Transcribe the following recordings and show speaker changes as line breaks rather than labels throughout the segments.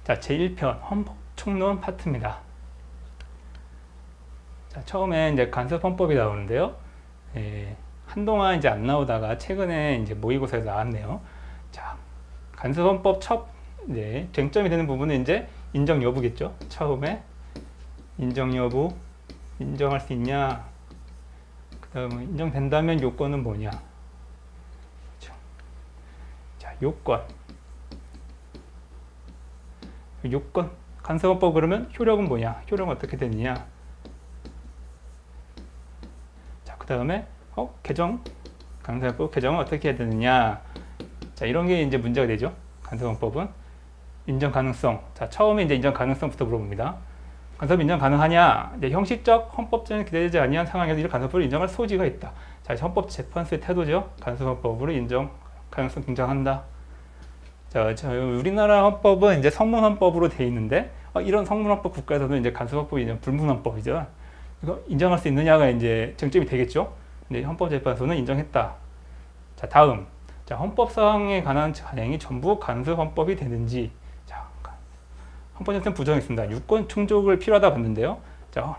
자, 제1편 헌법 총론 파트입니다. 자, 처음에 이제 간섭헌법이 나오는데요. 한동안 이제 안 나오다가 최근에 이제 모의고사에서 나왔네요. 자, 간섭헌법 첫 이제 쟁점이 되는 부분은 이제 인정 여부겠죠. 처음에 인정 여부, 인정할 수 있냐. 그다음에 인정된다면 요건은 뭐냐. 그렇죠. 자, 요건. 요건, 간섭헌법 그러면 효력은 뭐냐? 효력은 어떻게 되느냐? 자, 그 다음에 개정, 간섭헌법 개정은 어떻게 해야 되느냐? 자, 이런 게 이제 문제가 되죠. 간섭헌법은 인정 가능성. 자, 처음에 이제 인정 가능성부터 물어봅니다. 간섭 인정 가능하냐? 이제 형식적 헌법적인 기대되지 아니한 상황에서 이 간섭법을 인정할 소지가 있다. 자, 헌법재판소의 태도죠. 간섭헌법으로 인정 가능성 등장한다. 자, 우리나라 헌법은 이제 성문헌법으로 되어 있는데, 이런 성문헌법 국가에서는 이제 간섭헌법이 이제 불문헌법이죠. 이거 인정할 수 있느냐가 이제 쟁점이 되겠죠. 근데 헌법재판소는 인정했다. 자, 다음. 자, 헌법사항에 관한 관행이 전부 간섭헌법이 되는지. 자, 헌법재판소는 부정했습니다. 유권 충족을 필요하다 봤는데요. 자,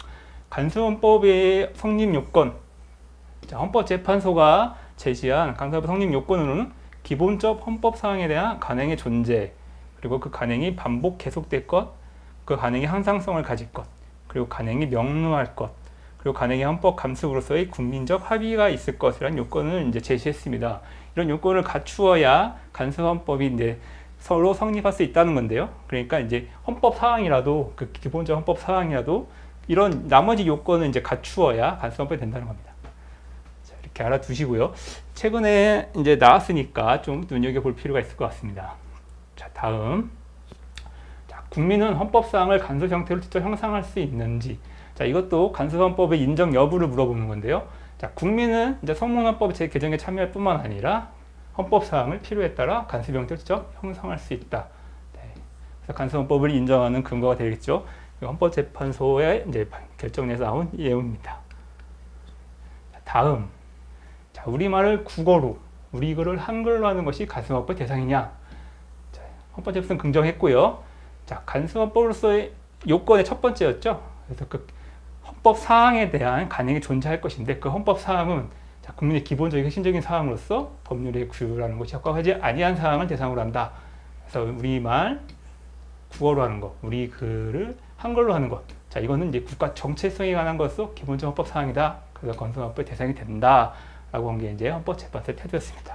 간섭헌법의 성립 요건. 자, 헌법재판소가 제시한 간섭헌법 성립 요건으로는 기본적 헌법 사항에 대한 관행의 존재, 그리고 그 관행이 반복 계속될 것, 그 관행이 항상성을 가질 것, 그리고 관행이 명료할 것, 그리고 관행의 헌법 감수로서의 국민적 합의가 있을 것이라는 요건을 이제 제시했습니다. 이런 요건을 갖추어야 간섭헌법이 이제 서로 성립할 수 있다는 건데요. 그러니까 이제 헌법 사항이라도, 그 기본적 헌법 사항이라도 이런 나머지 요건을 이제 갖추어야 간섭헌법이 된다는 겁니다. 이렇게 알아두시고요. 최근에 이제 나왔으니까 좀 눈여겨볼 필요가 있을 것 같습니다. 자, 다음. 자, 국민은 헌법사항을 간섭 형태로 직접 형성할 수 있는지. 자, 이것도 간섭헌법의 인정 여부를 물어보는 건데요. 자, 국민은 이제 성문헌법 재개정에 참여할 뿐만 아니라 헌법사항을 필요에 따라 간섭 형태로 직접 형성할 수 있다. 네. 그래서 간섭헌법을 인정하는 근거가 되겠죠. 헌법재판소의 이제 결정에서 나온 예우입니다. 자, 다음. 자, 우리말을 국어로, 우리 글을 한글로 하는 것이 간섭헌법 대상이냐? 자, 헌법재판소는 긍정했고요. 자, 간섭헌법으로서의 요건의 첫 번째였죠. 그래서 그 헌법 사항에 대한 관행이 존재할 것인데, 그 헌법 사항은 자, 국민의 기본적인 핵심적인 사항으로서 법률의 구요라는 것이 적합하지 아니한 사항을 대상으로 한다. 그래서 우리말 국어로 하는 것, 우리 글을 한글로 하는 것. 자, 이거는 이제 국가 정체성에 관한 것으로 기본적 헌법 사항이다. 그래서 간섭헌법의 대상이 된다. 라고 한 게 이제 헌법재판소의 태도였습니다.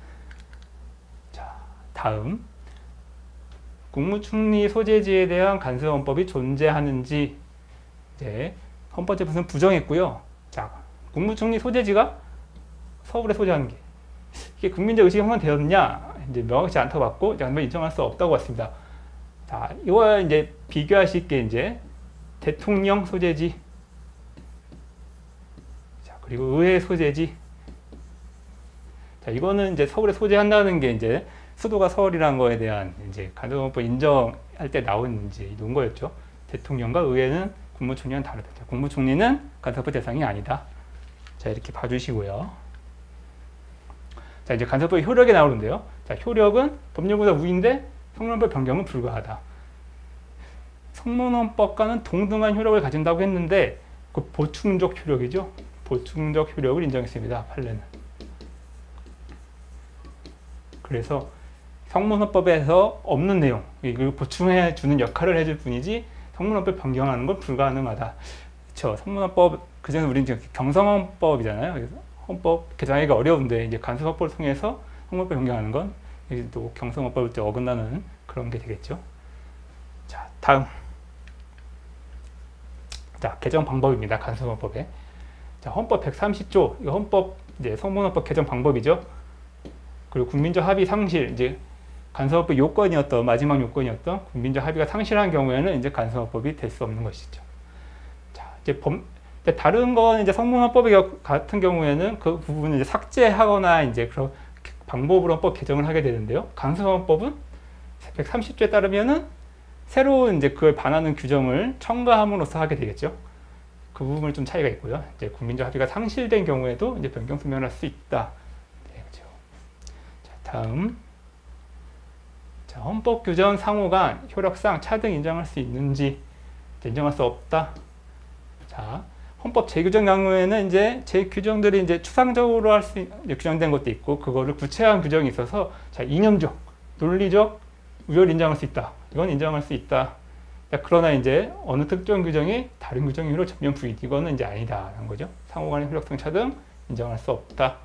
자, 다음. 국무총리 소재지에 대한 간섭헌법이 존재하는지 이제 헌법재판소는 부정했고요. 자, 국무총리 소재지가 서울에 소재하는 게 이게 국민적 의식이 형성되었느냐? 이제 명확치 않다고 봤고, 인정할 수 없다고 봤습니다. 자, 이와 이제 비교하실 게 이제 대통령 소재지, 자, 그리고 의회 소재지. 자, 이거는 이제 서울에 소재한다는 게 이제 수도가 서울이라는 거에 대한 이제 간섭헌법 인정할 때 나온 이제 논거였죠. 대통령과 의회는 국무총리는 다르다. 국무총리는 간섭법 대상이 아니다. 자, 이렇게 봐주시고요. 자, 이제 간섭법의 효력이 나오는데요. 자, 효력은 법률보다 우위인데 성문헌법 변경은 불가하다. 성문헌법과는 동등한 효력을 가진다고 했는데 그 보충적 효력이죠. 보충적 효력을 인정했습니다. 판례는. 그래서 성문헌법에서 없는 내용, 이걸 보충해 주는 역할을 해줄 뿐이지 성문헌법 변경하는 건 불가능하다. 그렇죠. 성문헌법 그전에 우리는 지금 경성헌법이잖아요. 그래서 헌법 개정하기가 어려운데 이제 간섭헌법을 통해서 성문헌법 변경하는 건 또 경성헌법을 어긋나는 그런 게 되겠죠. 자, 다음. 자, 개정 방법입니다. 간섭헌법에. 자, 헌법 130조, 이거 헌법 이제 성문헌법 개정 방법이죠. 그리고 국민적 합의 상실, 이제 간섭헌법 요건이었던, 마지막 요건이었던 국민적 합의가 상실한 경우에는 이제 간섭헌법이 될 수 없는 것이죠. 자, 이제 다른 건 이제 성문헌법 같은 경우에는 그 부분을 이제 삭제하거나 이제 그런 방법으로 헌법 개정을 하게 되는데요. 간섭헌법은 130조에 따르면은 새로 이제 그걸 반하는 규정을 첨가함으로써 하게 되겠죠. 그 부분은 좀 차이가 있고요. 이제 국민적 합의가 상실된 경우에도 이제 변경 소명할 수 있다. 다음. 자, 헌법 규정 상호간 효력상 차등 인정할 수 있는지 인정할 수 없다. 자, 헌법 재규정 경우에는 이제 재규정들이 이제 추상적으로 할 수 규정된 것도 있고 그거를 구체화한 규정이 있어서 자, 이념적, 논리적 우열 인정할 수 있다. 이건 인정할 수 있다. 자, 그러나 이제 어느 특정 규정이 다른 규정의 효력 전면 부인 이거는 이제 아니다라는 거죠. 상호간의 효력성 차등 인정할 수 없다.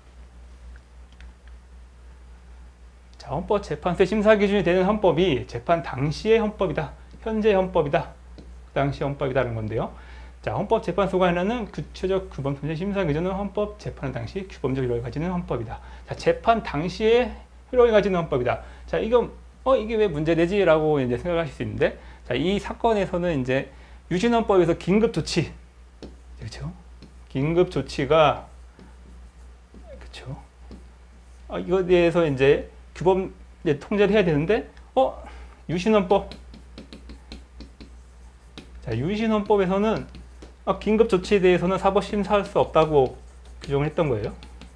자, 헌법재판소의 심사 기준이 되는 헌법이 재판 당시의 헌법이다. 현재 헌법이다. 그 당시 헌법이다라는 건데요. 자, 헌법재판소가 하는 구체적 규범 통제 심사 기준은 헌법 재판 당시 규범적 효력을 가지는 헌법이다. 자, 재판 당시에 효력을 가지는 헌법이다. 자, 이건 이게 왜 문제되지? 라고 이제 생각하실 수 있는데, 자, 이 사건에서는 이제 유신헌법에서 긴급조치, 그렇죠? 긴급조치가, 그렇죠? 이거에 대해서 이제 규범 이제 통제를 해야 되는데, 유신헌법. 자, 유신헌법에서는 긴급조치에 대해서는 사법심사할 수 없다고 규정을 했던 거예요.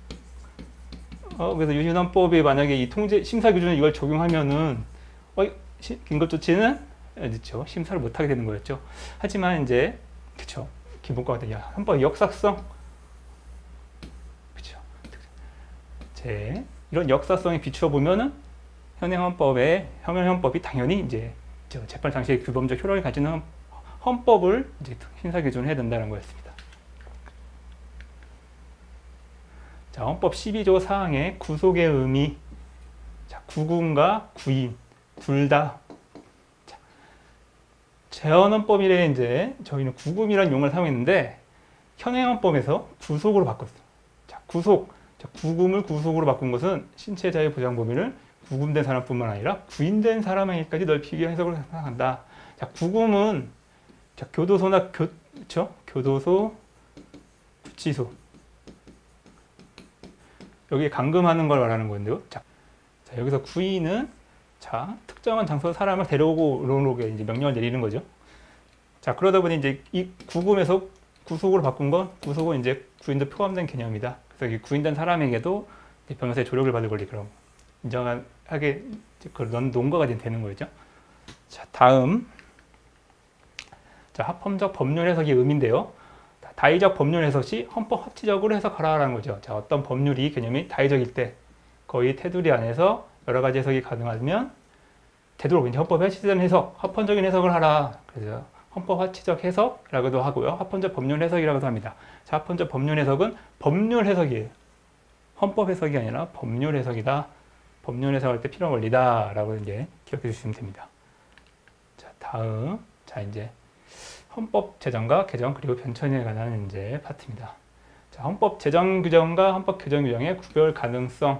그래서 유신헌법이 만약에 이 통제 심사 기준에 이걸 적용하면은 긴급조치는 그렇죠, 심사를 못하게 되는 거였죠. 하지만 이제 그렇죠, 기본과가 되냐 헌법 역사성, 그렇죠. 이런 역사성에 비추어 보면은 현행 헌법이 당연히 이제 재판 당시에 규범적 효력을 가지는 헌법을 이제 심사 기준을 해야 된다는 거였습니다. 자, 헌법 12조 사항의 구속의 의미. 자, 구금과 구인 둘 다. 재헌헌법이래 이제 저희는 구금이라는 용어를 사용했는데 현행 헌법에서 구속으로 바꿨어요. 자, 구금을 구속으로 바꾼 것은 신체 자유 보장 범위를 구금된 사람뿐만 아니라 구인된 사람에게까지 넓히기 해석을 한다. 자, 구금은 자, 교도소나 교도소, 구치소 여기에 감금하는 걸 말하는 건데요. 자, 여기서 구인은 자, 특정한 장소로 사람을 데려오게 이제 명령을 내리는 거죠. 자, 그러다 보니 이제 이 구금에서 구속으로 바꾼 건 구속은 이제 구인도 포함된 개념이다. 그래서 이 구인된 사람에게도 변호사의 조력을 받을 권리 그럼 인정하게 그런 논거가 되는 거죠. 자, 다음. 자, 합헌적 법률 해석의 의미인데요. 다의적 법률 해석이 헌법 합치적으로 해석하라는 거죠. 자, 어떤 법률이 개념이 다의적일 때 거의 테두리 안에서 여러 가지 해석이 가능하면 되도록 이제 헌법 합치적 해석, 합헌적인 해석을 하라. 그래서 헌법 합치적 해석이라고도 하고요. 합헌적 법률 해석이라고도 합니다. 자, 합헌적 법률 해석은 법률 해석이에요. 헌법 해석이 아니라 법률 해석이다. 법률 해석할 때 필요한 원리다라고 이제 기억해 주시면 됩니다. 자, 다음. 자, 이제 헌법 제정과 개정 그리고 변천에 관한 이제 파트입니다. 자, 헌법 제정 규정과 헌법 개정 규정의 구별 가능성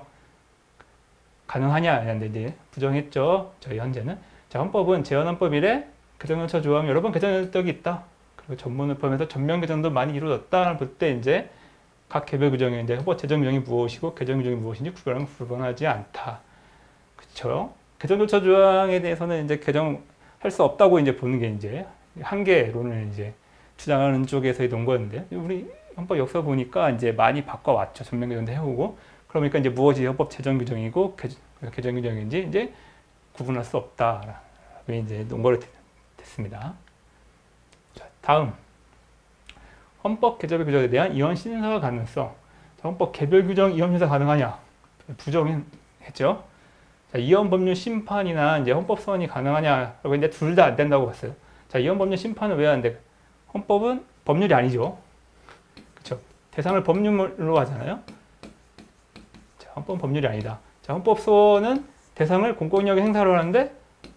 가능하냐는데 이제 부정했죠. 저희 현재는. 자, 헌법은 재헌헌법이래 개정연처 조항 여러 번 개정 적이 있다. 그리고 전문을 포함해서 전면 개정도 많이 이루어졌다. 볼 때 이제 각 개별 규정에 이제 헌법 제정 규정이 무엇이고 개정 규정이 무엇인지 구분하지 않다. 그렇죠? 개정연처 조항에 대해서는 이제 개정할 수 없다고 이제 보는 게 이제 한계론을 이제 주장하는 쪽에서의 논거였는데 우리 헌법 역사 보니까 이제 많이 바꿔왔죠. 전면 개정도 해오고 그러니까 이제 무엇이 헌법 제정 규정이고 개정 규정인지 이제 구분할 수 없다. 왜 이제 논거를 됐습니다. 자, 다음 헌법 개정의 규정에 대한 이원 심사 가능성. 자, 헌법 개별 규정 이원 심사 가능하냐? 부정했죠. 자, 이원 법률 심판이나 이제 헌법 소원이 가능하냐라고 이제 둘 다 안 된다고 봤어요. 자, 이원 법률 심판은 왜 안 돼? 헌법은 법률이 아니죠. 그렇죠? 대상을 법률로 하잖아요. 자, 헌법은 법률이 아니다. 자, 헌법 소원은 대상을 공권력의 행사로 하는데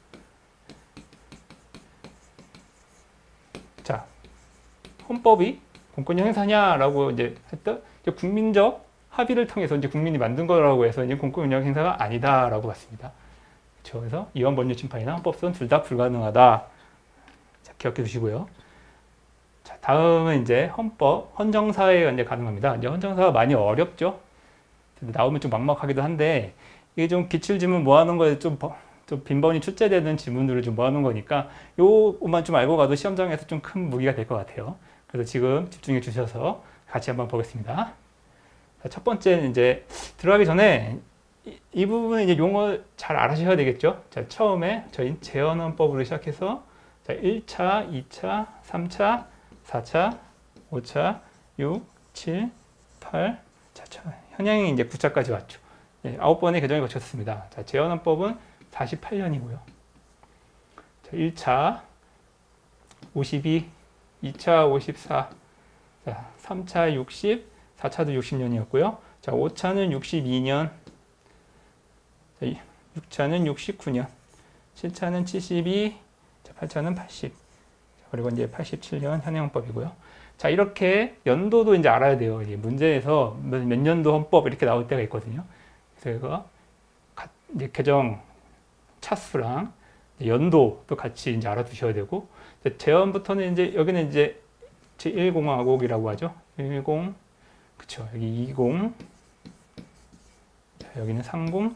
자, 헌법이 공권력 행사냐라고 이제 했던 이제 국민적 합의를 통해서 이제 국민이 만든 거라고 해서 이제 공권력 행사가 아니다라고 봤습니다. 그렇죠? 그래서 이원 법률 심판이나 헌법 소원 둘 다 불가능하다. 자, 기억해 두시고요. 자, 다음은 이제 헌정사에 이제 가능합니다. 이제 헌정사가 많이 어렵죠. 나오면 좀 막막하기도 한데 이게 좀 기출지문 모아놓은 거에 좀 빈번히 출제되는 지문들을 좀 모아놓은 거니까 요것만 좀 알고 가도 시험장에서 좀 큰 무기가 될 것 같아요. 그래서 지금 집중해 주셔서 같이 한번 보겠습니다. 자, 첫 번째는 이제 들어가기 전에 이 부분은 이제 용어 잘 알아셔야 되겠죠. 자, 처음에 저희 재헌헌법으로 시작해서 자, 1차, 2차, 3차, 4차, 5차, 6, 7, 8, 자, 현행이 이제 9차까지 왔죠. 예, 9번의 개정을 거쳤습니다. 자, 재헌헌법은 48년이고요. 자, 1차 52, 2차 54, 자, 3차 60, 4차도 60년이었고요. 자, 5차는 62년, 6차는 69년, 7차는 72, 8차는 80, 그리고 이제 87년 현행헌법이고요. 자, 이렇게 연도도 이제 알아야 돼요. 이제 문제에서 몇 년도 헌법 이렇게 나올 때가 있거든요. 그래서 이거 이제 개정 차수랑 연도도 같이 이제 알아두셔야 되고, 재헌부터는 이제 여기는 이제 제1공화국이라고 하죠. 10, 그쵸. 여기 20, 자, 여기는 30,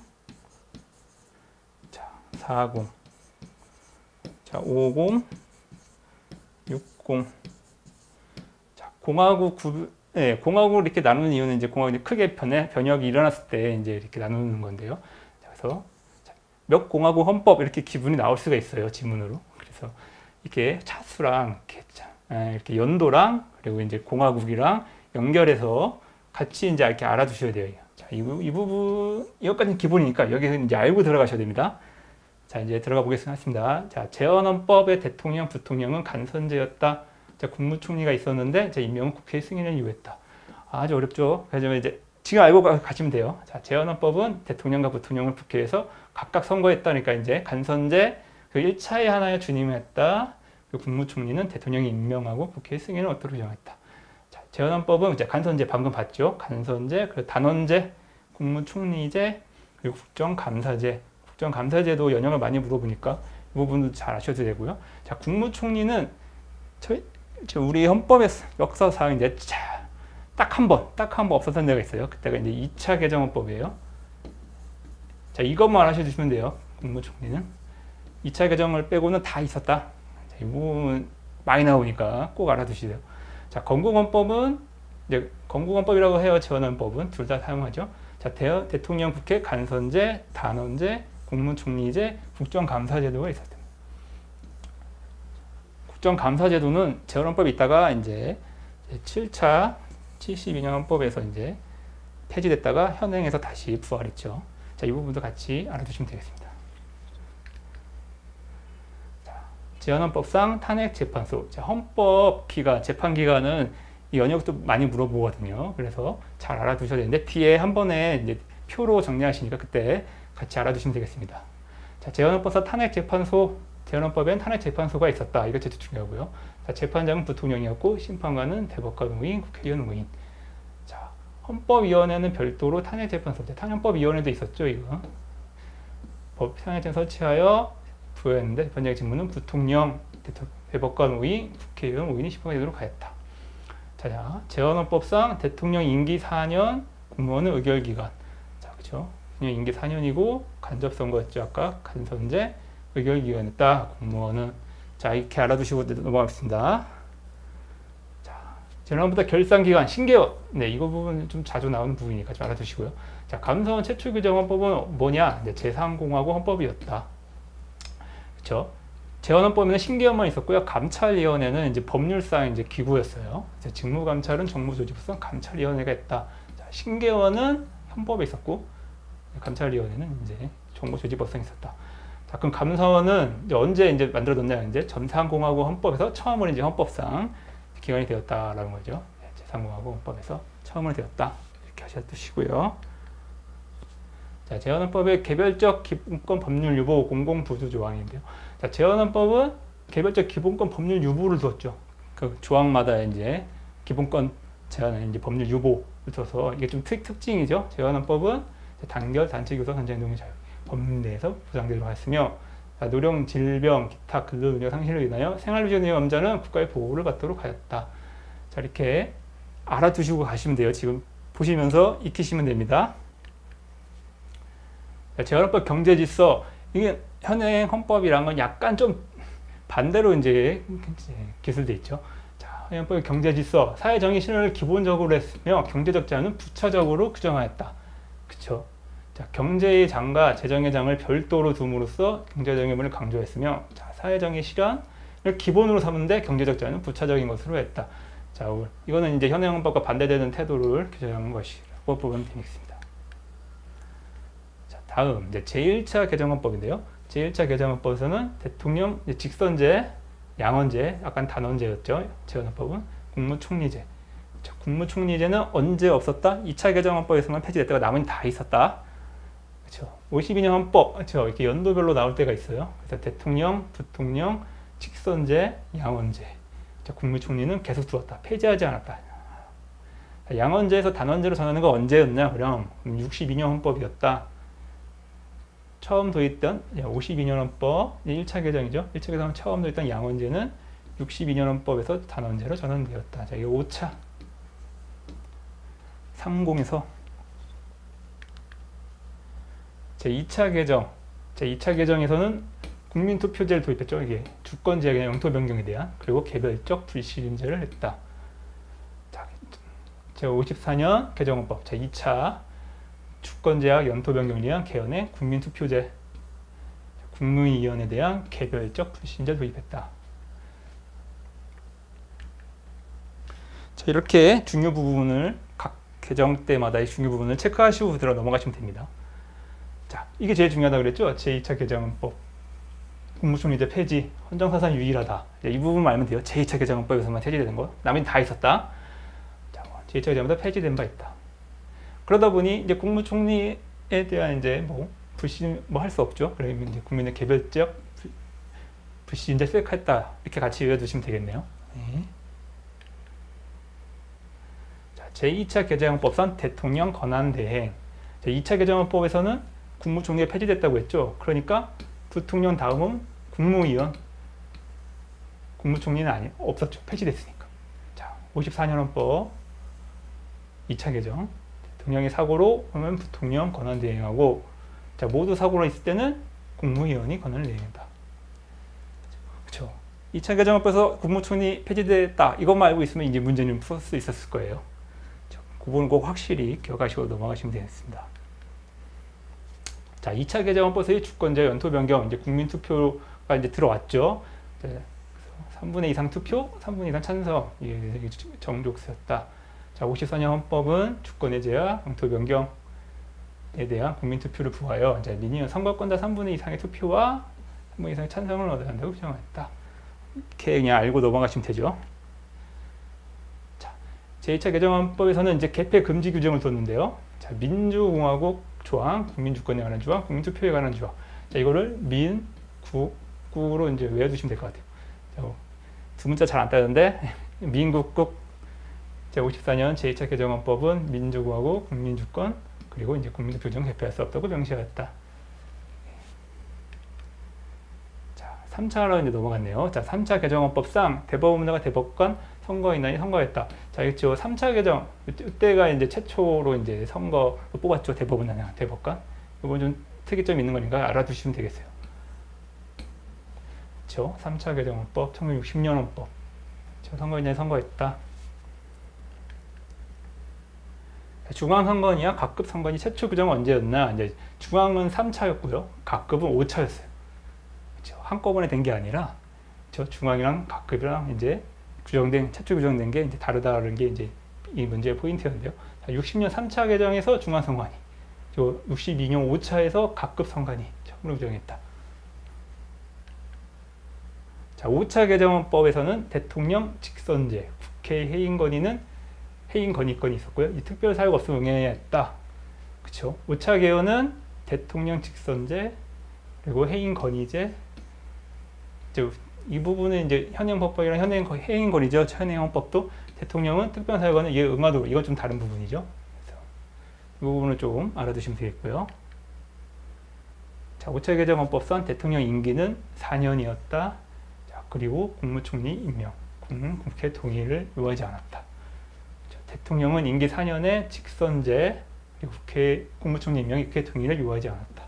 자, 40, 자, 50, 60. 자, 공화국을 이렇게 나누는 이유는 이제 공화국이 크게 변혁이 일어났을 때 이제 이렇게 나누는 건데요. 자, 그래서 몇 공화국 헌법 이렇게 기분이 나올 수가 있어요. 지문으로. 그래서 이렇게 차수랑 이렇게 연도랑 그리고 이제 공화국이랑 연결해서 같이 이제 이렇게 알아두셔야 돼요. 자, 이 부분 이것까지는 기본이니까 여기서 이제 알고 들어가셔야 됩니다. 자, 이제 들어가 보겠습니다. 자, 재헌헌법의 대통령, 부통령은 간선제였다. 자, 국무총리가 있었는데 자, 임명은 국회 승인을 요했다. 아주 어렵죠. 그래서 이제 지금 알고 가시면 돼요. 자, 재헌헌법은 대통령과 부통령을 국회에서 각각 선거했다니까 이제 간선제 그 1차에 하나의 준임했다. 그 국무총리는 대통령이 임명하고 국회 승인을 얻도록 정했다. 자, 재헌헌법은 이제 간선제 방금 봤죠. 간선제, 그리고 단원제, 국무총리제, 그리고 국정감사제. 국정감사제도 연령을 많이 물어보니까 이 부분도 잘 아셔도 되고요. 자, 국무총리는 우리 헌법의 역사상 이제 딱 한 번 없었던 데가 있어요. 그때가 이제 2차 개정헌법이에요. 자, 이것만 아셔주시면 돼요. 국무총리는 2차 개정을 빼고는 다 있었다. 자, 이 부분 많이 나오니까 꼭 알아두시세요. 자, 건국헌법은 이제 건국헌법이라고 해요. 재헌헌법은 둘 다 사용하죠. 자, 대통령, 국회, 간선제, 단원제, 국무총리제, 국정감사제도가 있었다. 국정감사제도는 재헌헌법이 있다가 이제 7차 72년 헌법에서 이제 폐지됐다가 현행에서 다시 부활했죠. 자, 이 부분도 같이 알아두시면 되겠습니다. 자, 재헌헌법상 탄핵재판소. 자, 헌법 기간, 재판 기간은 이 연역도 많이 물어보거든요. 그래서 잘 알아두셔야 되는데 뒤에 한 번에 이제 표로 정리하시니까 그때 같이 알아두시면 되겠습니다. 자, 재헌헌법상 탄핵재판소, 재헌헌법엔 탄핵재판소가 있었다. 이거 제일 중요하고요. 자, 재판장은 부통령이었고 심판관은 대법관 의인, 국회의원 의인. 자, 헌법위원회는 별도로 탄핵재판소, 탄핵법위원회도 있었죠. 이거 탄핵재판 설치하여 부여했는데 재판장의 직무는 부통령, 대법관 의인, 국회의원 의인이 심판가 되도록 하였다. 자, 재헌헌법상 대통령 임기 4년, 공무원은 의결기간. 자, 그죠? 임기 4년이고 간접선거였죠. 아까 간선제, 의결기간이었다. 공무원은. 자, 이렇게 알아두시고 넘어가겠습니다. 자, 재헌헌법부터 결산기간, 신개헌. 네, 이거 부분 좀 자주 나오는 부분이니까 좀 알아두시고요. 자, 감사원 최초 규정 헌법은 뭐냐? 제3공화국 헌법이었다. 그렇죠? 재헌헌법에는 신개헌만 있었고요. 감찰위원회는 이제 법률상 이제 기구였어요. 직무감찰은 정무조직부상 감찰위원회가 있다. 자, 신개헌은 헌법에 있었고, 감찰위원회는 이제 정무조직법상 있었다. 자, 그럼 감사원은 이제 언제 이제 만들어졌냐? 이제 제3공화국 헌법에서 처음으로 이제 헌법상 기관이 되었다라는 거죠. 제3공화국 헌법에서 처음으로 되었다. 이렇게 하셔두시고요. 자, 재헌헌법의 개별적 기본권 법률 유보 공공부수 조항인데요. 자, 재헌헌법은 개별적 기본권 법률 유보를 뒀죠. 그 조항마다 이제 기본권 제한에 이제 법률 유보를 둬서 이게 좀 특징이죠. 재헌헌법은 단결, 단체 교섭, 현장 동의 자유 법률 내에서 보장되도록 하였으며, 자, 노령, 질병, 기타 근로 능력 상실로 인하여 생활비전 위험자는 국가의 보호를 받도록 하였다. 자, 이렇게 알아두시고 가시면 돼요. 지금 보시면서 익히시면 됩니다. 자, 재헌헌법 경제질서, 이게 현행 헌법이란 건 약간 좀 반대로 이제 기술돼 있죠. 자, 헌법의 경제질서, 사회정의 실현을 기본적으로 했으며 경제적 제한은 부차적으로 규정하였다. 그쵸? 자, 경제의 장과 재정의 장을 별도로 둠으로써 경제적 의무를 강조했으며, 자, 사회정의 실현을 기본으로 삼는데 경제적 자유는 부차적인 것으로 했다. 자, 이거는 이제 현행헌법과 반대되는 태도를 규정한 것이라고 보면 되겠습니다. 자, 다음 이제 제1차 개정헌법인데요. 제1차 개정헌법에서는 대통령 직선제, 양언제, 약간 단언제였죠. 제1헌법은 국무총리제. 자, 국무총리제는 언제 없었다? 2차 개정헌법에서만 폐지됐다가 나머지는 다 있었다. 그렇죠. 52년 헌법, 그렇죠. 이렇게 연도별로 나올 때가 있어요. 그래서 대통령, 부통령, 직선제, 양언제. 자, 국무총리는 계속 두었다. 폐지하지 않았다. 양언제에서 단언제로 전하는 건 언제였냐? 그럼 62년 헌법이었다. 처음 도입된 52년 헌법, 1차 개정이죠. 1차 개정은 처음 도입된 양언제는 62년 헌법에서 단언제로 전환되었다. 자, 이게 5차. 30에서 제2차 개정. 제2차 개정에서는 국민투표제를 도입했죠. 이게 주권제약이나 영토 변경에 대한, 그리고 개별적 불신임제를 했다. 자, 제54년 개정헌법 제2차 주권제약 영토 변경에 대한 개헌의 국민투표제, 국무위원에 대한 개별적 불신임제 도입했다. 자, 이렇게 중요 부분을 각 개정 때마다의 중요 부분을 체크하시고 들어 넘어가시면 됩니다. 자, 이게 제일 중요하다고 그랬죠. 제2차 개정헌법 국무총리제 폐지, 헌정사상 유일하다. 이 부분만 알면 돼요. 제2차 개정헌법에서만 폐지되는 거. 나머지는 다 있었다. 자, 제2차 개정헌법 폐지된 바 있다. 그러다 보니 이제 국무총리에 대한 이제 불신 할 수 없죠. 그러면 이제 국민의 개별적 불신임제 수행했다. 이렇게 같이 외워두시면 되겠네요. 네. 자, 제2차 개정헌법상 대통령 권한 대행. 제2차 개정헌법에서는 국무총리가 폐지됐다고 했죠. 그러니까 부통령 다음은 국무위원, 국무총리는 없었죠. 폐지됐으니까. 자, 54년 헌법 2차 개정. 대통령의 사고로 하면 부통령 권한 대행하고, 자, 모두 사고로 있을 때는 국무위원이 권한을 대행한다. 그렇죠. 2차 개정헌법에서 국무총리 폐지됐다. 이것만 알고 있으면 이제 문제는 풀 수 있었을 거예요. 그 부분 꼭 확실히 기억하시고 넘어가시면 되겠습니다. 자, 2차 개정헌법에서의 주권제 연토 변경, 이제 국민투표가 이제 들어왔죠. 3분의 2 이상 투표, 3분의 2 이상 찬성, 이게 정족수였다. 자, 54년 헌법은 주권의 제약, 영토 변경에 대한 국민투표를 부하여 이제 민의원 선거권자 3분의 2 이상의 투표와 3분의 2 이상의 찬성을 얻어야 한다고 규정했다. 이렇게 그냥 알고 넘어가시면 되죠. 자, 제2차 개정헌법에서는 이제 개폐 금지 규정을 뒀는데요. 자, 민주공화국 조항, 국민주권에 관한 조항, 국민투표에 관한 조항. 자, 이거를 민, 국, 국으로 이제 외워두시면 될 것 같아요. 자, 두 문자 잘 안 따는데 민국국. 자, 54년 제2차 개정헌법은 민주공화국, 국민주권, 그리고 이제 국민투표 중 개폐할 수 없다고 명시하였다. 자, 3차로 이제 넘어갔네요. 자, 3차 개정헌법상 대법원장과 대법관, 선거인단이 선거했다. 자, 이거 3차 개정, 이때가 이제 최초로 이제 선거 뽑았죠. 대법원장, 대법관. 이건 좀 특이점이 있는 거니까 알아두시면 되겠어요. 그렇죠. 3차 개정헌법, 1960년 헌법. 선거인단이 선거했다. 중앙선관위와 각급 선관위 최초 규정은 언제였나? 이제 중앙은 3차였고요. 각급은 5차였어요. 그렇죠? 한꺼번에 된 게 아니라, 그렇죠? 중앙이랑 각급이랑 이제 최초 규정된 게 이제 다르다는 게 이제 이 문제의 포인트였는데요. 60년 3차 개정에서 중앙선관위, 62년 5차에서 각급 선관위 처음으로 규정했다. 자, 5차 개정헌법에서는 대통령 직선제, 국회 해임 건의권이 있었고요. 이 특별 사유가 없으면 응해했다. 그렇죠. 5차 개헌은 대통령 직선제, 그리고 해임 건의제. 이 부분은 이제 현행법이랑 해임 건의죠. 현행헌법도 대통령은 특별 사유가는 이게 응하도록, 이건 좀 다른 부분이죠. 그래서 이 부분을 좀 알아두시면 되겠고요. 자, 5차 개정헌법상 대통령 임기는 4년이었다. 자, 그리고 국무총리 임명, 국회 동의를 요하지 않았다. 대통령은 임기 4년에 직선제, 그리고 국무총리 임명이 국회 동의를 요하지 않았다.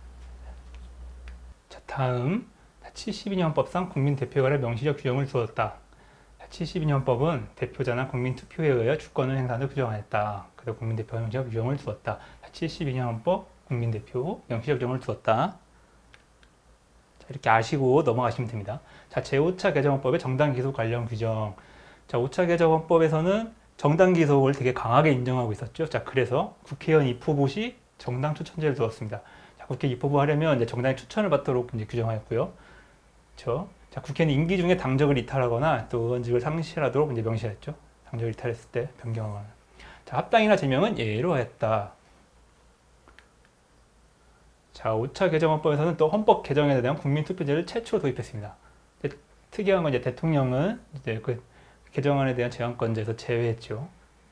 자, 다음 72년 헌법상 국민대표관의 명시적 규정을 두었다. 72년 헌법은 대표자나 국민투표에 의하여 주권을 행사하는 규정하였다. 그래서 국민대표관 명시적 규정을 두었다. 72년 헌법 국민대표 명시적정을 두었다. 자, 이렇게 아시고 넘어가시면 됩니다. 자, 제5차 개정헌법의 정당기소 관련 규정. 자, 5차 개정헌법에서는 정당기소를 되게 강하게 인정하고 있었죠. 자, 그래서 국회의원 입후보 시 정당 추천제를 두었습니다. 자, 국회 입후보 하려면 이제 정당의 추천을 받도록 이제 규정하였고요. 그렇죠? 자, 국회는 임기 중에 당적을 이탈하거나 또 의원직을 상실하도록 이제 명시했죠. 당적을 이탈했을 때 변경하거나. 자, 합당이나 제명은 예외로 하였다. 자, 5차 개정헌법에서는 또 헌법 개정에 대한 국민투표제를 최초로 도입했습니다. 특이한 건 이제 대통령은 이제 그 개정안에 대한 제한권자에서 제외했죠.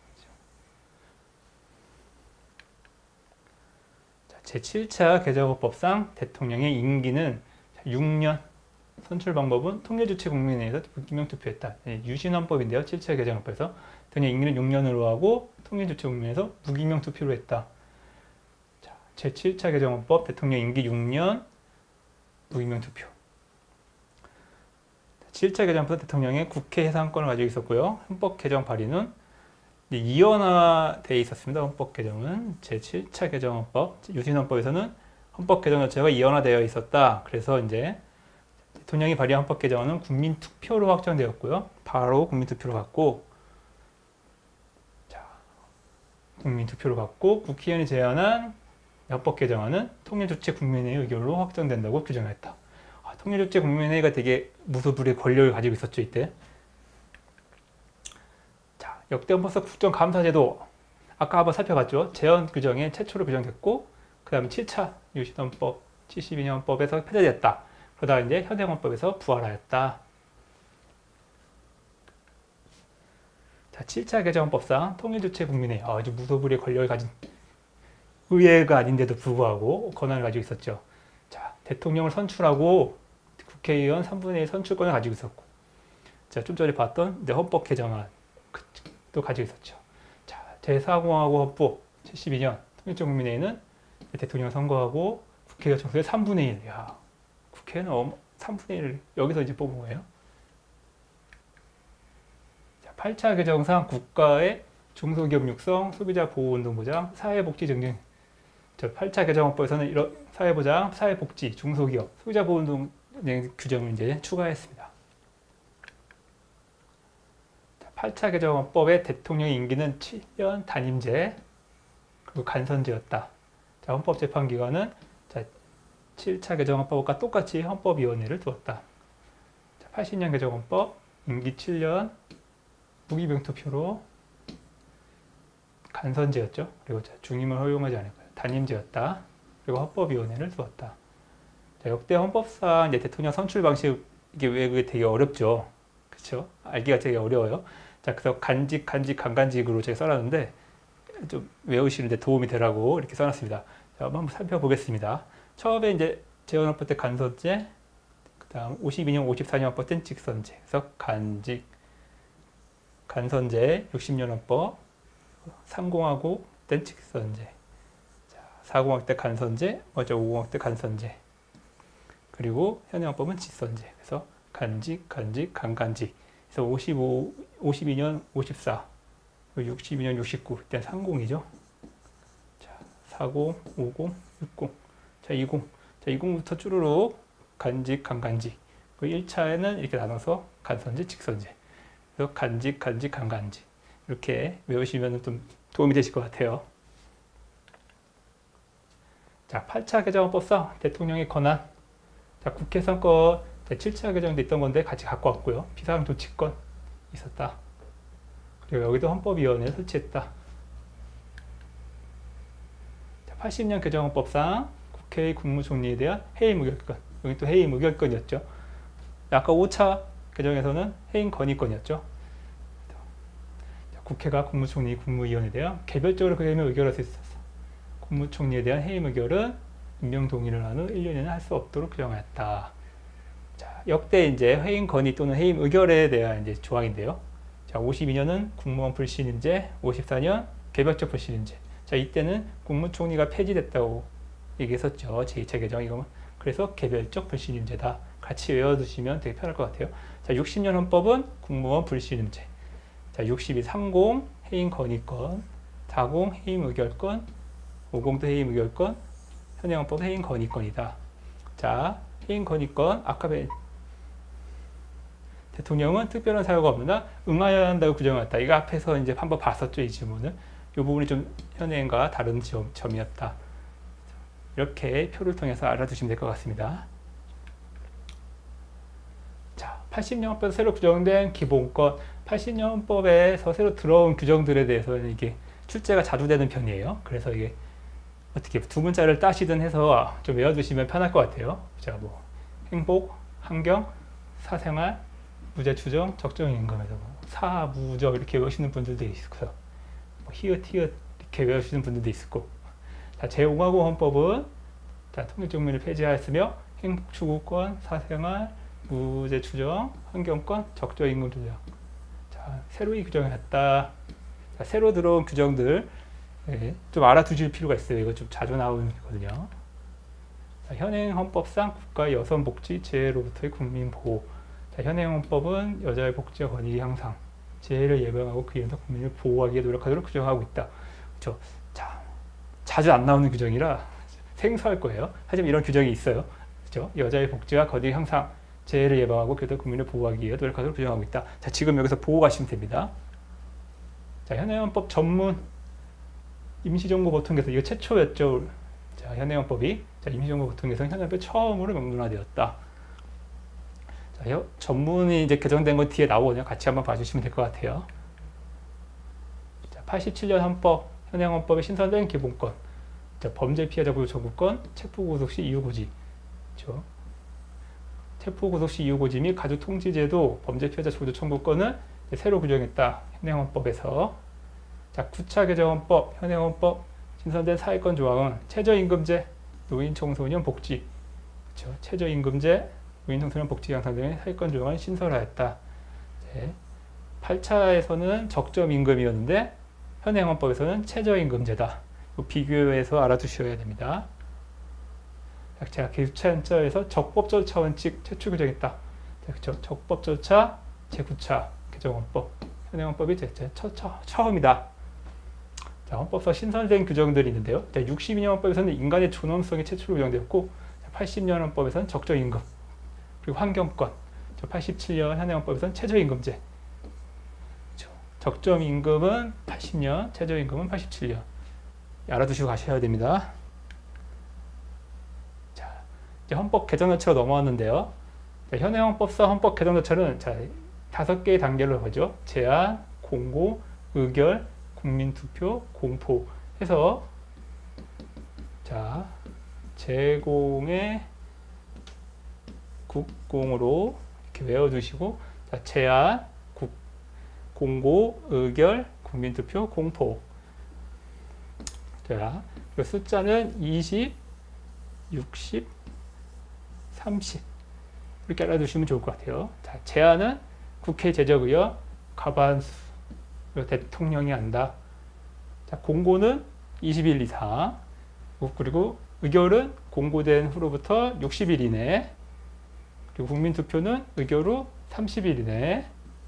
자, 제7차 개정헌법상 대통령의 임기는 6년, 선출 방법은 통일주체 국민회의에서 무기명 투표했다. 유신헌법인데요. 7차 개정헌법에서 대통령 임기는 6년으로 하고 통일주체 국민회의에서 무기명 투표로 했다. 자, 제7차 개정헌법 대통령 임기 6년 무기명 투표. 7차 개정헌법 대통령의 국회 해산권을 가지고 있었고요. 헌법 개정 발의는 이원화되어 있었습니다. 헌법 개정은 제7차 개정헌법 유신헌법에서는 헌법 개정 자체가 이원화되어 있었다. 그래서 이제 대통령이 발의한 헌법 개정은 국민투표로 확정되었고요. 바로 국민투표로 받고, 자, 국민투표로 받고 국회의원이 제안한 헌법 개정안은 통일주체 국민회의 의결로 확정된다고 규정했다. 통일주체 국민회의가 되게 무소불위의 권력을 가지고 있었죠, 이때. 자, 역대 헌법상 국정감사제도 아까 한번 살펴봤죠. 제헌 규정에 최초로 규정됐고, 그 다음에 7차 유신헌법 72년 헌법에서 폐지됐다. 그러다가 이제 현행헌법에서 부활하였다. 자, 7차 개정헌법상 통일주체 국민회의 아주 무소불위의 권력을 가진 의회가 아닌데도 불구하고 권한을 가지고 있었죠. 자, 대통령을 선출하고 국회의원 3분의 1 선출권을 가지고 있었고, 자, 좀 전에 봤던 이제 헌법 개정안도 가지고 있었죠. 자, 제4공화국 헌법 72년 통일주체 국민회의는 대통령 선거하고 국회의원 정수의 3분의 1. 야, 국회는 3분의 1을 여기서 이제 뽑은 거예요. 자, 8차 개정상 국가의 중소기업 육성, 소비자 보호운동 보장, 사회복지 증진. 8차 개정헌법에서는 이런 사회보장, 사회복지, 중소기업, 소비자 보호운동 규정을 이제 추가했습니다. 자, 8차 개정헌법의 대통령의 임기는 7년 단임제 그리고 간선제였다. 자, 헌법재판기관은 자, 7차 개정헌법과 똑같이 헌법위원회를 두었다. 자, 80년 개정헌법 임기 7년 무기명 투표로 간선제였죠. 그리고 중임을 허용하지 않을 거예요. 단임제였다. 그리고 헌법위원회를 두었다. 자, 역대 헌법상 이제 대통령 선출 방식 이게 왜 그게 되게 어렵죠. 그렇죠? 알기가 되게 어려워요. 자, 그래서 간직, 간간직으로 제가 써놨는데 좀 외우시는데 도움이 되라고 이렇게 써놨습니다. 자, 한번 살펴보겠습니다. 처음에 이제 제헌헌법 때 간선제, 그다음 52년, 54년 헌법 때는 직선제. 그래서 간직, 간선제, 60년 헌법, 3공화국 땐 직선제. 자, 4공화국 때 간선제, 먼저 5공화국 때 간선제. 그리고 현행헌법은 직선제. 그래서 간직, 간간직. 그래서 52년, 54, 62년, 69. 이때 30이죠. 자, 40, 50, 60. 자, 20. 자, 20부터 쭈루룩 간직, 간간직. 그 1차에는 이렇게 나눠서 간선제, 직선제. 그래서 간직, 간간직. 이렇게 외우시면 좀 도움이 되실 것 같아요. 자, 8차 개정헌법상 대통령의 권한. 자, 국회 선거 7차 개정도 있던 건데 같이 갖고 왔고요. 비상조치권 있었다. 그리고 여기도 헌법위원회를 설치했다. 자, 80년 개정헌법상 국회의 국무총리에 대한 해임 의결권. 여기 또 해임 의결권이었죠. 아까 5차 개정에서는 해임 건의권이었죠. 국회가 국무총리, 국무위원에 대한 개별적으로 그 해임을 의결할 수 있었어. 국무총리에 대한 해임 의결은 임명 동의를 한 후 1년에는 할 수 없도록 규정하였다. 자, 역대 이제 해임 건의 또는 해임 의결에 대한 이제 조항인데요. 자, 52년은 국무원 불신임제, 54년 개별적 불신임제. 자, 이때는 국무총리가 폐지됐다고 얘기했었죠. 제2차 개정 이거는. 그래서 개별적 불신임제다. 같이 외워두시면 되게 편할 것 같아요. 자, 60년 헌법은 국무원 불신임제. 자, 62, 30 해임 건의권, 40 해임 의결권, 50도 해임 의결권, 현행 헌법 해임 건의권이다. 자, 해임 건의권 아까 대통령은 특별한 사유가 없느나 응하여야 한다고 규정했다. 이거 앞에서 이제 한번 봤었죠, 이 질문은. 이 부분이 좀 현행과 다른 점이었다. 이렇게 표를 통해서 알아두시면 될 것 같습니다. 자, 80년 헌법에서 새로 규정된 기본권, 80년 헌법에서 새로 들어온 규정들에 대해서는 이게 출제가 자주 되는 편이에요. 그래서 이게 어떻게 두 문자를 따시든 해서 좀 외워두시면 편할 것 같아요. 자, 뭐 행복, 환경, 사생활, 무죄 추정, 적정 임금에서 뭐 사무적 이렇게 외우시는 분들도 있고요. 뭐 히읗 이렇게 외우시는 분들도 있고. 자, 제5가구 헌법은 자, 통일종민을 폐지하였으며 행복 추구권, 사생활, 무죄 추정, 환경권, 적정 임금 조정. 자, 새로이 규정했다. 자, 새로 들어온 규정들 좀 알아두실 필요가 있어요. 이거 좀 자주 나오는 거거든요. 자, 현행 헌법상 국가의 여성 복지, 재해로부터의 국민 보호. 자, 현행 헌법은 여자의 복지와 권익 향상, 재해를 예방하고 그 이름으로 국민을 보호하기 위해 노력하도록 규정하고 있다. 그렇죠? 자, 자주 안 나오는 규정이라 생소할 거예요. 하지만 이런 규정이 있어요. 그렇죠? 여자의 복지와 권익 향상, 재해를 예방하고 그 이름으로 국민을 보호하기 위해 노력하도록 규정하고 있다. 자, 지금 여기서 보호 가시면 됩니다. 자, 현행 헌법 전문 임시정부보통 개정, 이거 최초였죠. 자, 현행 헌법이 자, 임시정부보통 개정 현행 헌법이 처음으로 명문화되었다. 자, 전문이 이제 개정된 건 뒤에 나오거든요. 같이 한번 봐주시면 될 것 같아요. 자, 87년 헌법, 현행 헌법에 신설된 기본권. 자, 범죄 피해자 보호 청구권, 체포 구속 시 이유 고지. 그렇죠? 체포 구속 시 이유 고지 및 가족 통지 제도, 범죄 피해자 보호 청구권을 새로 규정했다. 현행 헌법에서. 자, 9차 개정 헌법, 현행 헌법 신설된 사회권 조항은 최저임금제, 노인 청소년 복지. 그렇죠? 최저임금제, 노인 청소년 복지 향상 등의 사회권 조항을 신설하였다. 네. 8차에서는 적정임금이었는데 현행 헌법에서는 최저임금제다. 비교해서 알아두셔야 됩니다. 제가 교차연자에서 적법 절차 원칙 최초 규정했다. 그렇죠? 적법 절차 제9차 개정 헌법, 현행 헌법이 처음이다. 자, 헌법서 신설된 규정들이 있는데요. 자, 62년 헌법에서는 인간의 존엄성이 최초로 규정되었고, 80년 헌법에서는 적정임금, 그리고 환경권, 87년 현행 헌법에서는 최저임금제. 그렇죠? 적정임금은 80년, 최저임금은 87년. 알아두시고 가셔야 됩니다. 자, 이제 헌법 개정 절차로 넘어왔는데요. 자, 현행 헌법상 헌법 개정 절차는 자, 5개의 단계로 보죠. 제안, 공고, 의결, 국민투표, 공포 해서 자, 제공의 국공으로 이렇게 외워두시고 자, 제안, 공고, 의결, 국민투표, 공포. 자, 그 숫자는 20, 60, 30 이렇게 알아두시면 좋을 것 같아요. 자, 제안은 국회 제적의원 과반수 대통령이 한다. 자, 공고는 20일 이상, 그리고 의결은 공고된 후로부터 60일 이내, 그리고 국민투표는 의결 후 30일 이내,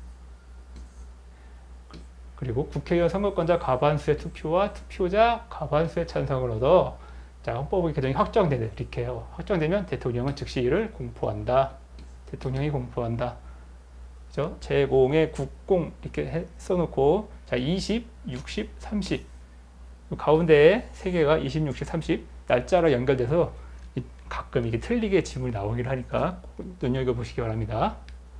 그리고 국회의원 선거권자 과반수의 투표와 투표자 과반수의 찬성을 얻어 자, 헌법 개정이 확정되는 이렇게 해요. 확정되면 대통령은 즉시 이를 공포한다. 대통령이 공포한다. 그죠? 제공의 국공 이렇게 써놓고 자, 20, 60, 30 가운데에 세 개가 20, 60, 30 날짜로 연결돼서 가끔 이게 틀리게 지문이 나오기를 하니까 눈여겨보시기 바랍니다.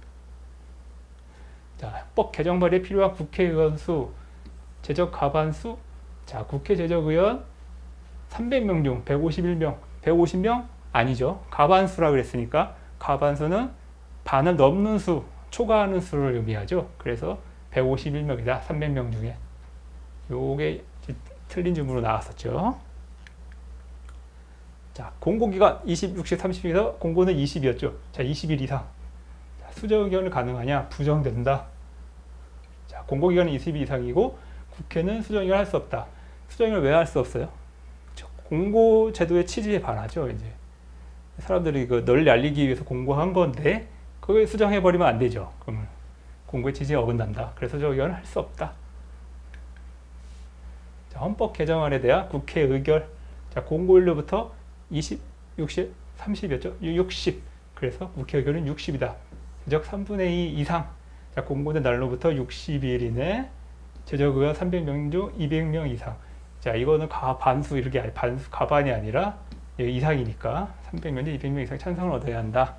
자, 헌법 개정 발의에 필요한 국회의원 수, 제적 과반수. 자, 국회 제적의원 300명 중 151명, 150명 아니죠. 과반수라 그랬으니까 과반수는 반을 넘는 수, 초과하는 수를 의미하죠. 그래서 151명이다. 300명 중에. 요게 틀린 질문으로 나왔었죠. 자, 공고기간 20, 60, 30에서 공고는 20이었죠. 자, 20일 이상. 자, 수정의견을 가능하냐? 부정된다. 자, 공고기간은 20일 이상이고 국회는 수정의견을 할 수 없다. 수정의견을 왜 할 수 없어요? 공고 제도의 취지에 반하죠. 이제 사람들이 그 널리 알리기 위해서 공고한 건데 그걸 수정해버리면 안 되죠. 그러면 공고의 취지에 어긋난다. 그래서 수정의견을 할 수 없다. 자, 헌법 개정안에 대한 국회 의결. 자, 공고일로부터 20, 60, 30이었죠? 60. 그래서 국회의결은 60이다. 제적 3분의 2 이상. 자, 공고된 날로부터 60일 이내 제적 의원 300명 중 200명 이상. 자, 이거는 반수 이렇게 반수 가반이 아니라 이상이니까 300명 중 200명 이상 찬성을 얻어야 한다.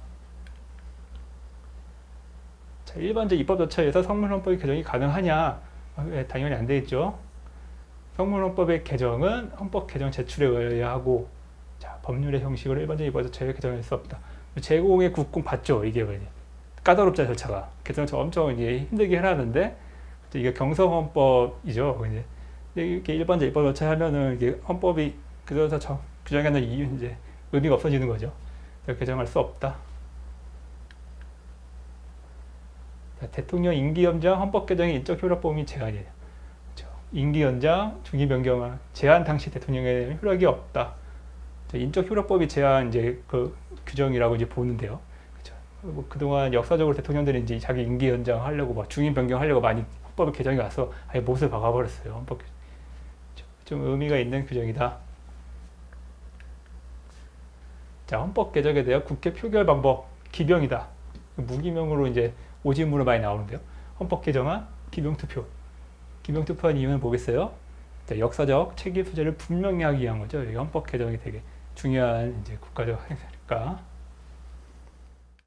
자, 일반적 입법 절차에서 성문헌법의 개정이 가능하냐? 당연히 안 되겠죠. 성문헌법의 개정은 헌법 개정 제출에 의해야 하고, 자, 법률의 형식으로 일반적 입법 절차에 개정할 수 없다. 제공의 국공 봤죠? 이게 까다롭자 절차가 개정 엄청 이게 힘들게 해놨는데 이게 경성헌법이죠. 이제 이렇게 일반적 입법 절차 하면은 이게 헌법이 그래서 규정하는 이유 이제 의미가 없어지는 거죠. 개정할 수 없다. 자, 대통령 임기 연장 헌법 개정의 인적 효력범위 및 제한이에요. 그렇죠. 임기 연장, 중기 변경안 제한 당시 대통령에 효력이 없다. 인적 효력법이 제한 이제 그 규정이라고 이제 보는데요. 그렇죠. 뭐 그동안 역사적으로 대통령들이 이제 자기 임기 연장하려고 막 중임 변경하려고 많이 헌법 개정이 와서 아예 못을 박아버렸어요. 헌법 개정. 좀 의미가 있는 규정이다. 자, 헌법 개정에 대한 국회 표결 방법 기명이다. 무기명으로 이제 오진물로 많이 나오는데요. 헌법 개정안 기명 투표. 기명 투표한 이유는 뭐겠어요? 자, 역사적 책임 소재를 분명히 하기 위한 거죠. 이 헌법 개정이 되게 중요한 이제 국가적 행사니까.